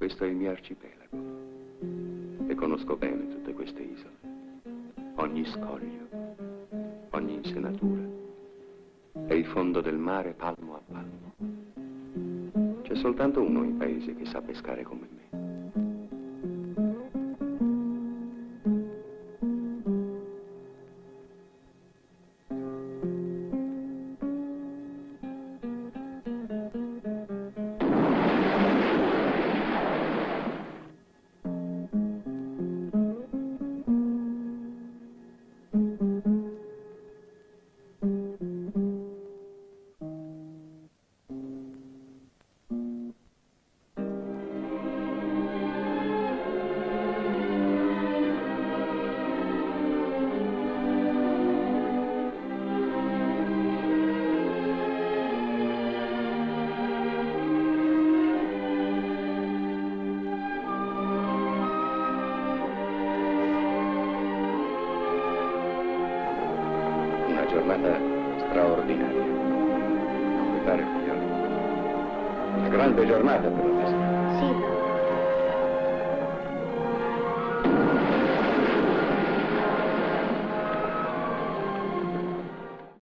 Questo è il mio arcipelago e conosco bene tutte queste isole, ogni scoglio, ogni insenatura e il fondo del mare palmo a palmo. C'è soltanto uno in paese che sa pescare come me. Una giornata straordinaria. Non mi pare, figliolo? Una grande giornata per la pesca. Sì,